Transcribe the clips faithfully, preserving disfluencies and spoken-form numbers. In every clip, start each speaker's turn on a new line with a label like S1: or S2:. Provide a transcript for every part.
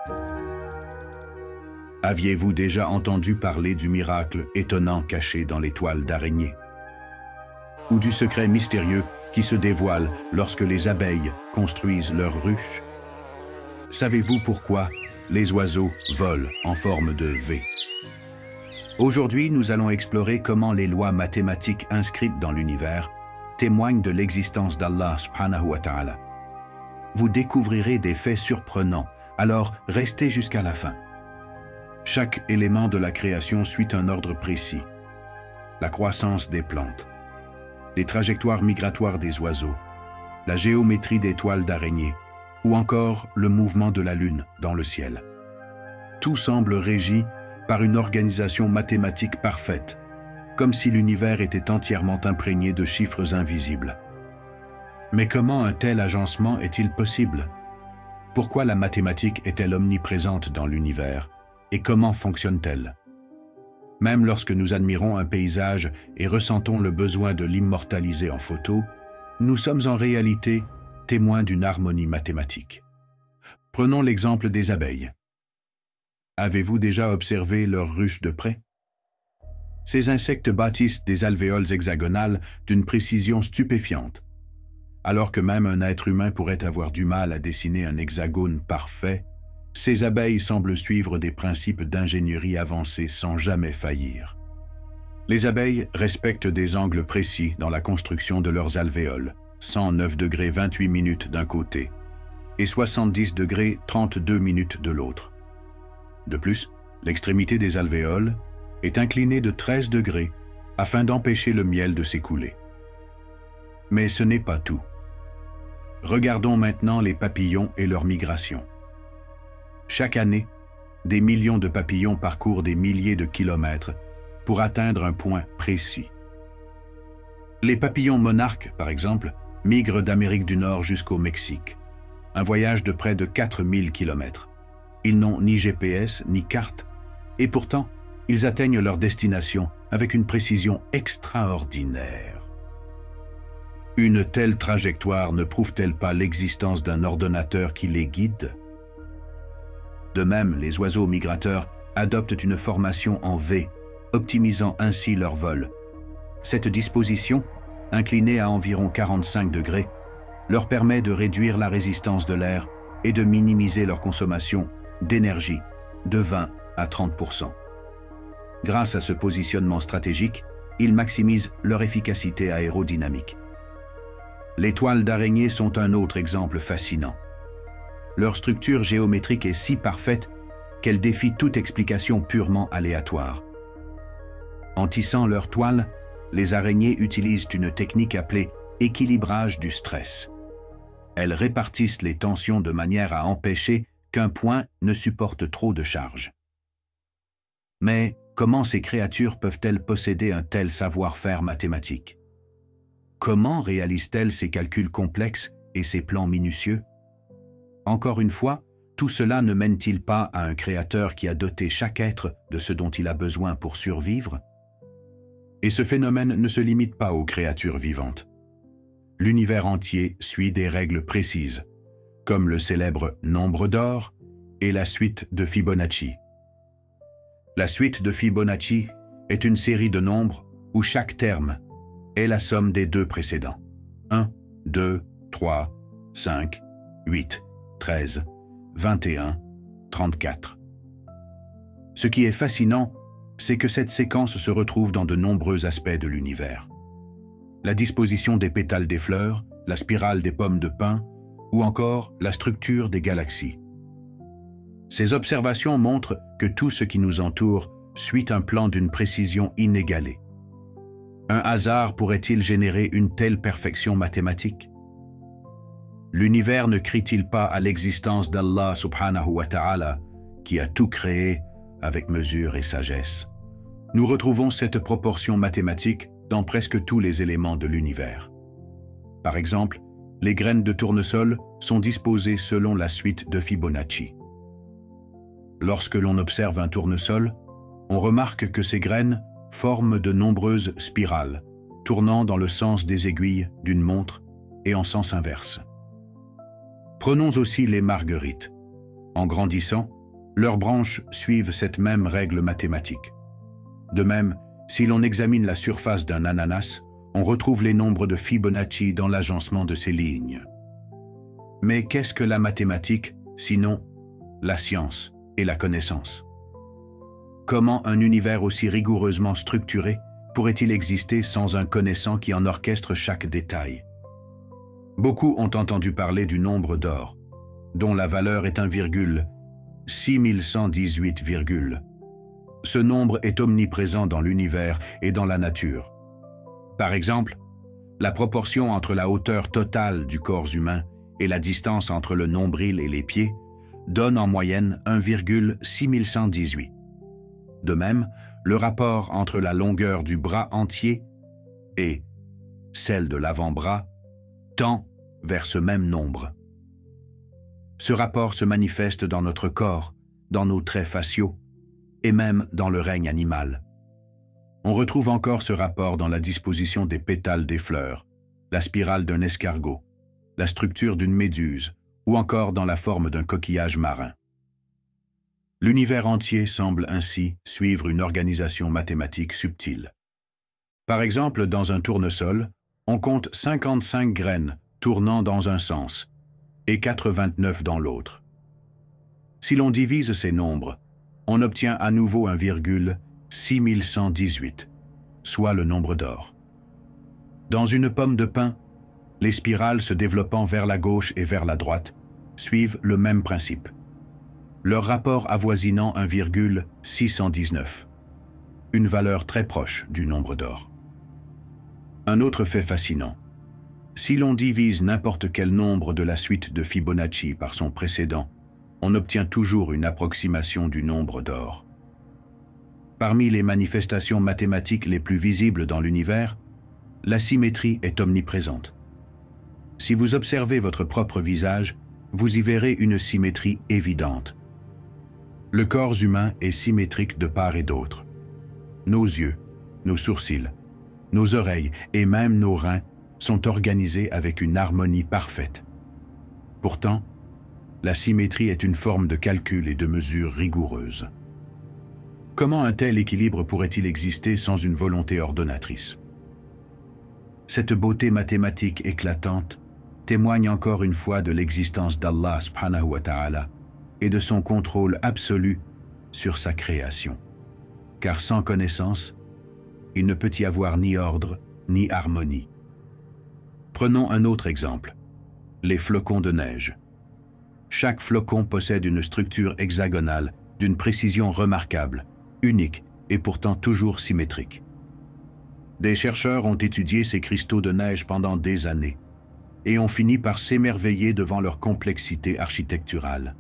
S1: Aviez-vous déjà entendu parler du miracle étonnant caché dans l'étoile d'araignée? Ou du secret mystérieux qui se dévoile lorsque les abeilles construisent leurs ruches? Savez-vous pourquoi les oiseaux volent en forme de V? Aujourd'hui, nous allons explorer comment les lois mathématiques inscrites dans l'univers témoignent de l'existence d'Allah subhanahu wa ta'ala. Vous découvrirez des faits surprenants, alors restez jusqu'à la fin. Chaque élément de la création suit un ordre précis. La croissance des plantes, les trajectoires migratoires des oiseaux, la géométrie des toiles d'araignée, ou encore le mouvement de la lune dans le ciel. Tout semble régi par une organisation mathématique parfaite, comme si l'univers était entièrement imprégné de chiffres invisibles. Mais comment un tel agencement est-il possible? Pourquoi la mathématique est-elle omniprésente dans l'univers? Et comment fonctionne-t-elle? Même lorsque nous admirons un paysage et ressentons le besoin de l'immortaliser en photo, nous sommes en réalité témoins d'une harmonie mathématique. Prenons l'exemple des abeilles. Avez-vous déjà observé leurs ruches de près? Ces insectes bâtissent des alvéoles hexagonales d'une précision stupéfiante. Alors que même un être humain pourrait avoir du mal à dessiner un hexagone parfait, ces abeilles semblent suivre des principes d'ingénierie avancés sans jamais faillir. Les abeilles respectent des angles précis dans la construction de leurs alvéoles, cent neuf degrés vingt-huit minutes d'un côté et soixante-dix degrés trente-deux minutes de l'autre. De plus, l'extrémité des alvéoles est inclinée de treize degrés afin d'empêcher le miel de s'écouler. Mais ce n'est pas tout. Regardons maintenant les papillons et leur migration. Chaque année, des millions de papillons parcourent des milliers de kilomètres pour atteindre un point précis. Les papillons monarques, par exemple, migrent d'Amérique du Nord jusqu'au Mexique, un voyage de près de quatre mille kilomètres. Ils n'ont ni G P S ni carte, et pourtant, ils atteignent leur destination avec une précision extraordinaire. Une telle trajectoire ne prouve-t-elle pas l'existence d'un ordonnateur qui les guide? De même, les oiseaux migrateurs adoptent une formation en V, optimisant ainsi leur vol. Cette disposition, inclinée à environ quarante-cinq degrés, leur permet de réduire la résistance de l'air et de minimiser leur consommation d'énergie de vingt à trente pour cent. Grâce à ce positionnement stratégique, ils maximisent leur efficacité aérodynamique. Les toiles d'araignée sont un autre exemple fascinant. Leur structure géométrique est si parfaite qu'elle défie toute explication purement aléatoire. En tissant leurs toiles, les araignées utilisent une technique appelée équilibrage du stress. Elles répartissent les tensions de manière à empêcher qu'un point ne supporte trop de charge. Mais comment ces créatures peuvent-elles posséder un tel savoir-faire mathématique? Comment réalisent-elles ces calculs complexes et ces plans minutieux? Encore une fois, tout cela ne mène-t-il pas à un créateur qui a doté chaque être de ce dont il a besoin pour survivre? Et ce phénomène ne se limite pas aux créatures vivantes. L'univers entier suit des règles précises, comme le célèbre nombre d'or et la suite de Fibonacci. La suite de Fibonacci est une série de nombres où chaque terme est la somme des deux précédents. un, deux, trois, cinq, huit, treize, vingt et un, trente-quatre. Ce qui est fascinant, c'est que cette séquence se retrouve dans de nombreux aspects de l'univers. La disposition des pétales des fleurs, la spirale des pommes de pin, ou encore la structure des galaxies. Ces observations montrent que tout ce qui nous entoure suit un plan d'une précision inégalée. Un hasard pourrait-il générer une telle perfection mathématique? L'univers ne crie-t-il pas à l'existence d'Allah subhanahu wa ta'ala, qui a tout créé avec mesure et sagesse? Nous retrouvons cette proportion mathématique dans presque tous les éléments de l'univers. Par exemple, les graines de tournesol sont disposées selon la suite de Fibonacci. Lorsque l'on observe un tournesol, on remarque que ces graines forment de nombreuses spirales, tournant dans le sens des aiguilles d'une montre et en sens inverse. Prenons aussi les marguerites. En grandissant, Leurs branches suivent cette même règle mathématique. De même, si l'on examine la surface d'un ananas, on retrouve les nombres de Fibonacci dans l'agencement de ces lignes. Mais qu'est-ce que la mathématique, sinon la science et la connaissance? Comment un univers aussi rigoureusement structuré pourrait-il exister sans un connaissant qui en orchestre chaque détail? Beaucoup ont entendu parler du nombre d'or, dont la valeur est un virgule six mille cent dix-huit. Ce nombre est omniprésent dans l'univers et dans la nature. Par exemple, la proportion entre la hauteur totale du corps humain et la distance entre le nombril et les pieds donne en moyenne un virgule six mille cent dix-huit. De même, le rapport entre la longueur du bras entier et celle de l'avant-bras tend vers ce même nombre. Ce rapport se manifeste dans notre corps, dans nos traits faciaux, et même dans le règne animal. On retrouve encore ce rapport dans la disposition des pétales des fleurs, la spirale d'un escargot, la structure d'une méduse, ou encore dans la forme d'un coquillage marin. L'univers entier semble ainsi suivre une organisation mathématique subtile. Par exemple, dans un tournesol, on compte cinquante-cinq graines tournant dans un sens et quatre-vingt-neuf dans l'autre. Si l'on divise ces nombres, on obtient à nouveau un virgule six mille cent dix-huit, soit le nombre d'or. Dans une pomme de pin, les spirales se développant vers la gauche et vers la droite suivent le même principe, leur rapport avoisinant un virgule six cent dix-neuf, une valeur très proche du nombre d'or. Un autre fait fascinant. Si l'on divise n'importe quel nombre de la suite de Fibonacci par son précédent, on obtient toujours une approximation du nombre d'or. Parmi les manifestations mathématiques les plus visibles dans l'univers, la symétrie est omniprésente. Si vous observez votre propre visage, vous y verrez une symétrie évidente. Le corps humain est symétrique de part et d'autre. Nos yeux, nos sourcils, nos oreilles et même nos reins sont organisés avec une harmonie parfaite. Pourtant, la symétrie est une forme de calcul et de mesure rigoureuse. Comment un tel équilibre pourrait-il exister sans une volonté ordonnatrice? Cette beauté mathématique éclatante témoigne encore une fois de l'existence d'Allah subhanahu wa ta'ala et de son contrôle absolu sur sa création. Car sans connaissance, il ne peut y avoir ni ordre ni harmonie. Prenons un autre exemple, les flocons de neige. Chaque flocon possède une structure hexagonale d'une précision remarquable, unique et pourtant toujours symétrique. Des chercheurs ont étudié ces cristaux de neige pendant des années et ont fini par s'émerveiller devant leur complexité architecturale.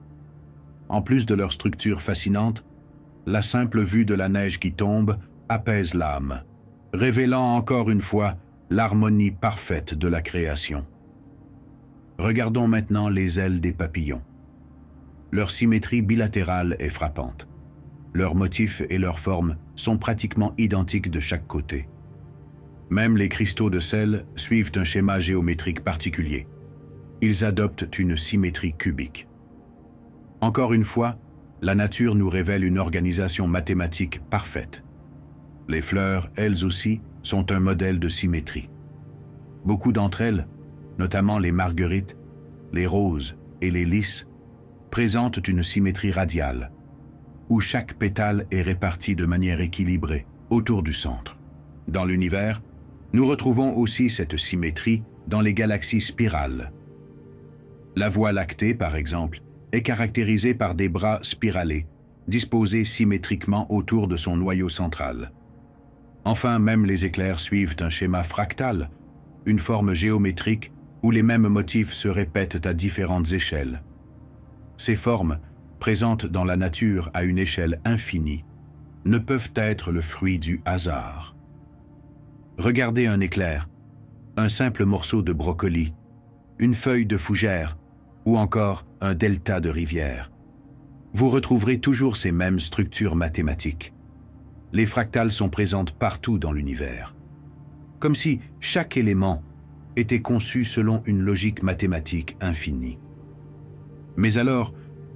S1: En plus de leur structure fascinante, la simple vue de la neige qui tombe apaise l'âme, révélant encore une fois l'harmonie parfaite de la création. Regardons maintenant les ailes des papillons. Leur symétrie bilatérale est frappante. Leurs motifs et leurs formes sont pratiquement identiques de chaque côté. Même les cristaux de sel suivent un schéma géométrique particulier. Ils adoptent une symétrie cubique. Encore une fois, la nature nous révèle une organisation mathématique parfaite. Les fleurs, elles aussi, sont un modèle de symétrie. Beaucoup d'entre elles, notamment les marguerites, les roses et les lys, présentent une symétrie radiale, où chaque pétale est réparti de manière équilibrée autour du centre. Dans l'univers, nous retrouvons aussi cette symétrie dans les galaxies spirales. La Voie lactée, par exemple, est caractérisée par des bras spiralés, disposés symétriquement autour de son noyau central. Enfin, même les éclairs suivent un schéma fractal, une forme géométrique où les mêmes motifs se répètent à différentes échelles. Ces formes, présentes dans la nature à une échelle infinie, ne peuvent être le fruit du hasard. Regardez un éclair, un simple morceau de brocoli, une feuille de fougère ou encore un delta de rivière. Vous retrouverez toujours ces mêmes structures mathématiques. Les fractales sont présentes partout dans l'univers, comme si chaque élément était conçu selon une logique mathématique infinie. Mais alors,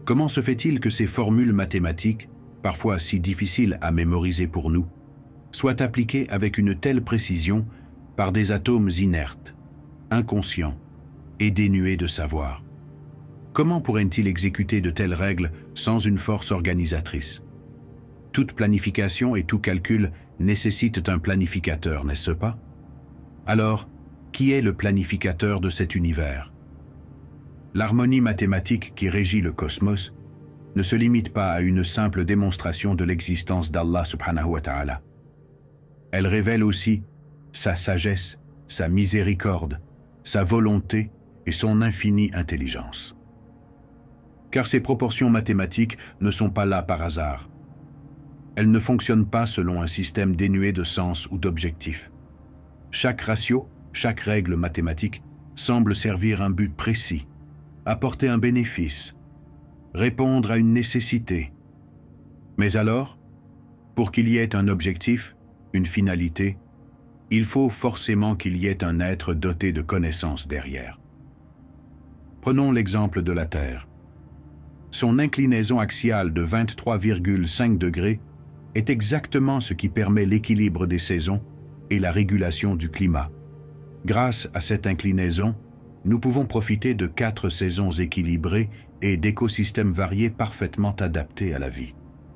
S1: Comment se fait-il que ces formules mathématiques, parfois si difficiles à mémoriser pour nous, soient appliquées avec une telle précision par des atomes inertes, inconscients et dénués de savoir? Comment pourraient-ils exécuter de telles règles sans une force organisatrice? Toute planification et tout calcul nécessitent un planificateur, n'est-ce pas? Alors, qui est le planificateur de cet univers? L'harmonie mathématique qui régit le cosmos ne se limite pas à une simple démonstration de l'existence d'Allah subhanahu wa ta'ala. Elle révèle aussi sa sagesse, sa miséricorde, sa volonté et son infinie intelligence. Car ces proportions mathématiques ne sont pas là par hasard. Elles ne fonctionnent pas selon un système dénué de sens ou d'objectif. Chaque ratio, chaque règle mathématique semble servir un but précis, apporter un bénéfice, répondre à une nécessité. Mais alors, pour qu'il y ait un objectif, une finalité, il faut forcément qu'il y ait un être doté de connaissances derrière. Prenons l'exemple de la Terre. Son inclinaison axiale de vingt-trois virgule cinq degrés est exactement ce qui permet l'équilibre des saisons et la régulation du climat. Grâce à cette inclinaison, nous pouvons profiter de quatre saisons équilibrées et d'écosystèmes variés parfaitement adaptés à la vie.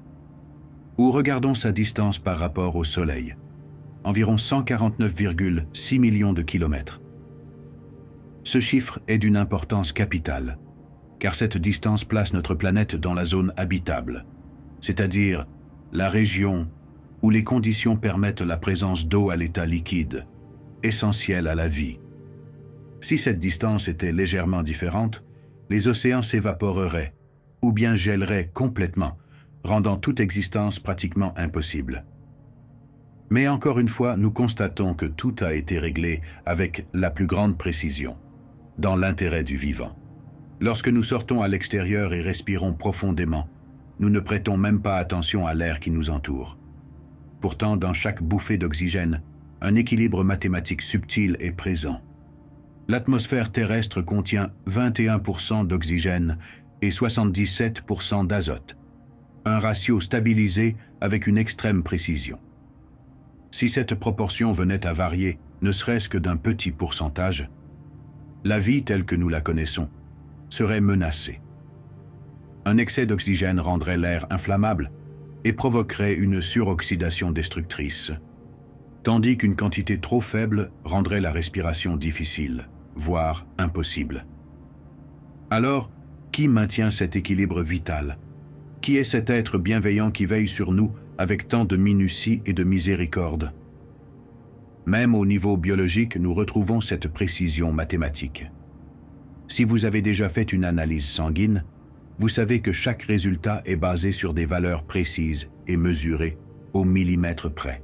S1: Ou regardons sa distance par rapport au Soleil, environ cent quarante-neuf virgule six millions de kilomètres. Ce chiffre est d'une importance capitale, car cette distance place notre planète dans la zone habitable, c'est-à-dire la région où les conditions permettent la présence d'eau à l'état liquide, essentielle à la vie. Si cette distance était légèrement différente, les océans s'évaporeraient ou bien gèleraient complètement, rendant toute existence pratiquement impossible. Mais encore une fois, nous constatons que tout a été réglé avec la plus grande précision, dans l'intérêt du vivant. Lorsque nous sortons à l'extérieur et respirons profondément, nous ne prêtons même pas attention à l'air qui nous entoure. Pourtant, dans chaque bouffée d'oxygène, un équilibre mathématique subtil est présent. L'atmosphère terrestre contient vingt et un pour cent d'oxygène et soixante-dix-sept pour cent d'azote, un ratio stabilisé avec une extrême précision. Si cette proportion venait à varier, ne serait-ce que d'un petit pourcentage, la vie telle que nous la connaissons serait menacée. Un excès d'oxygène rendrait l'air inflammable et provoquerait une suroxydation destructrice, tandis qu'une quantité trop faible rendrait la respiration difficile, voire impossible. Alors, qui maintient cet équilibre vital? Qui est cet être bienveillant qui veille sur nous avec tant de minutie et de miséricorde? Même au niveau biologique, nous retrouvons cette précision mathématique. Si vous avez déjà fait une analyse sanguine, vous savez que chaque résultat est basé sur des valeurs précises et mesurées au millimètre près.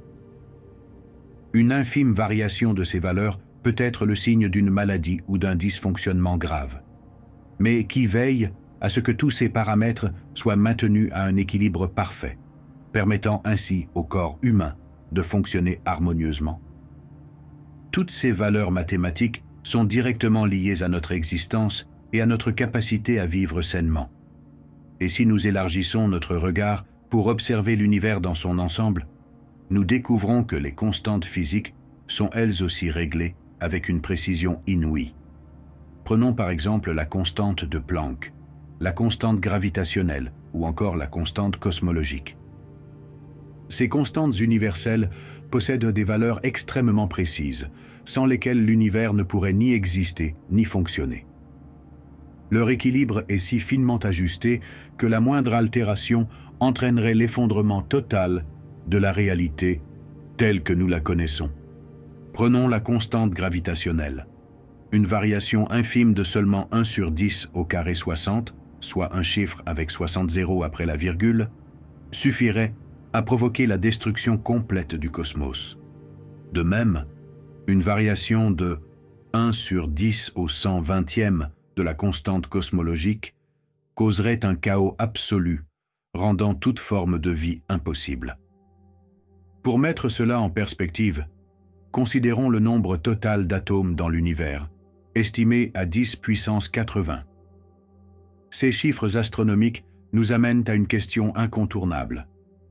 S1: Une infime variation de ces valeurs peut être le signe d'une maladie ou d'un dysfonctionnement grave. Mais qui veille à ce que tous ces paramètres soient maintenus à un équilibre parfait, permettant ainsi au corps humain de fonctionner harmonieusement. Toutes ces valeurs mathématiques sont directement liées à notre existence et à notre capacité à vivre sainement. Et si nous élargissons notre regard pour observer l'univers dans son ensemble, nous découvrons que les constantes physiques sont elles aussi réglées avec une précision inouïe. Prenons par exemple la constante de Planck, la constante gravitationnelle ou encore la constante cosmologique. Ces constantes universelles possèdent des valeurs extrêmement précises, sans lesquelles l'univers ne pourrait ni exister ni fonctionner. Leur équilibre est si finement ajusté que la moindre altération entraînerait l'effondrement total de la réalité telle que nous la connaissons. Prenons la constante gravitationnelle. Une variation infime de seulement un sur dix au carré soixante, soit un chiffre avec soixante zéros après la virgule, suffirait à provoquer la destruction complète du cosmos. De même, une variation de un sur dix au cent vingtième de la constante cosmologique causerait un chaos absolu, rendant toute forme de vie impossible. Pour mettre cela en perspective, considérons le nombre total d'atomes dans l'univers, estimé à dix puissance quatre-vingts. Ces chiffres astronomiques nous amènent à une question incontournable.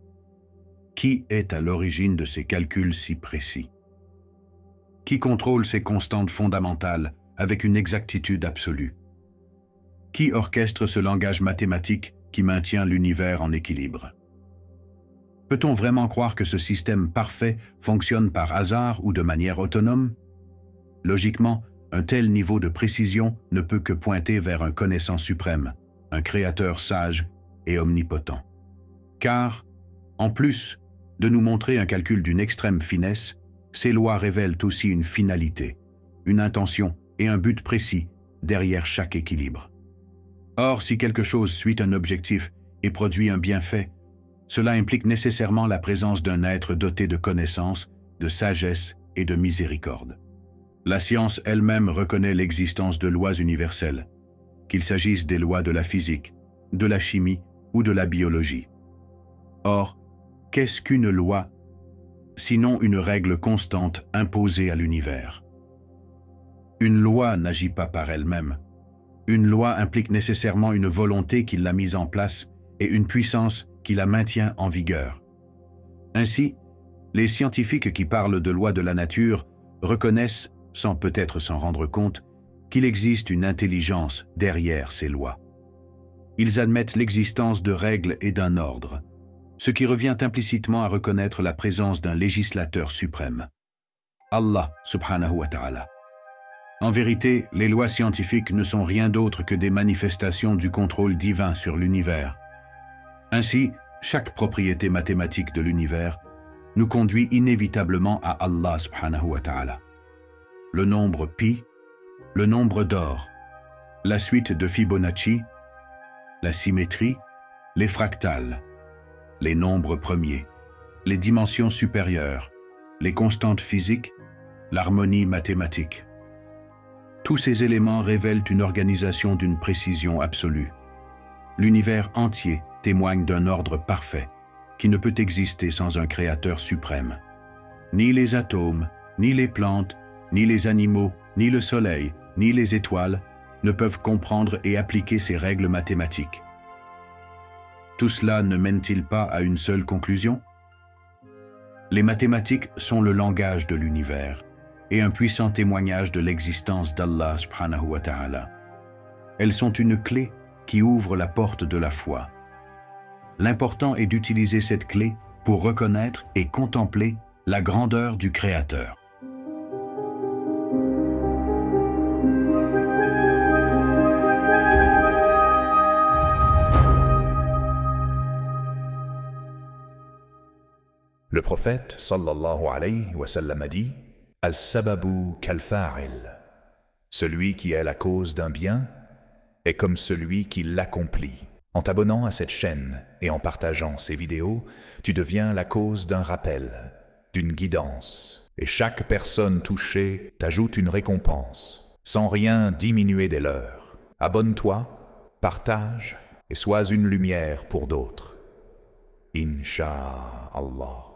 S1: Qui est à l'origine de ces calculs si précis? Qui contrôle ces constantes fondamentales avec une exactitude absolue? Qui orchestre ce langage mathématique qui maintient l'univers en équilibre? Peut-on vraiment croire que ce système parfait fonctionne par hasard ou de manière autonome? Logiquement, un tel niveau de précision ne peut que pointer vers un connaissant suprême, un créateur sage et omnipotent. Car, en plus de nous montrer un calcul d'une extrême finesse, ces lois révèlent aussi une finalité, une intention et un but précis derrière chaque équilibre. Or, si quelque chose suit un objectif et produit un bienfait, cela implique nécessairement la présence d'un être doté de connaissance, de sagesse et de miséricorde. La science elle-même reconnaît l'existence de lois universelles, qu'il s'agisse des lois de la physique, de la chimie ou de la biologie. Or, qu'est-ce qu'une loi, sinon une règle constante imposée à l'univers? Une loi n'agit pas par elle-même. Une loi implique nécessairement une volonté qui l'a mise en place et une puissance qui la maintient en vigueur. Ainsi, les scientifiques qui parlent de lois de la nature reconnaissent, sans peut-être s'en rendre compte, qu'il existe une intelligence derrière ces lois. Ils admettent l'existence de règles et d'un ordre, ce qui revient implicitement à reconnaître la présence d'un législateur suprême, Allah subhanahu wa ta'ala. En vérité, les lois scientifiques ne sont rien d'autre que des manifestations du contrôle divin sur l'univers. Ainsi, chaque propriété mathématique de l'univers nous conduit inévitablement à Allah subhanahu wa ta'ala. Le nombre pi, le nombre d'or, la suite de Fibonacci, la symétrie, les fractales, les nombres premiers, les dimensions supérieures, les constantes physiques, l'harmonie mathématique. Tous ces éléments révèlent une organisation d'une précision absolue. L'univers entier témoigne d'un ordre parfait qui ne peut exister sans un créateur suprême. Ni les atomes, ni les plantes, ni les animaux, ni le soleil, ni les étoiles ne peuvent comprendre et appliquer ces règles mathématiques. Tout cela ne mène-t-il pas à une seule conclusion? Les mathématiques sont le langage de l'univers et un puissant témoignage de l'existence d'Allah subhanahu wa ta'ala. Elles sont une clé qui ouvre la porte de la foi. L'important est d'utiliser cette clé pour reconnaître et contempler la grandeur du Créateur.
S2: Le prophète sallallahu alayhi wa sallam a dit « Al-sababu kal-fa'il » Celui qui est la cause d'un bien est comme celui qui l'accomplit. En t'abonnant à cette chaîne et en partageant ces vidéos, tu deviens la cause d'un rappel, d'une guidance. Et chaque personne touchée t'ajoute une récompense, sans rien diminuer des leurs. Abonne-toi, partage et sois une lumière pour d'autres. Inch'Allah.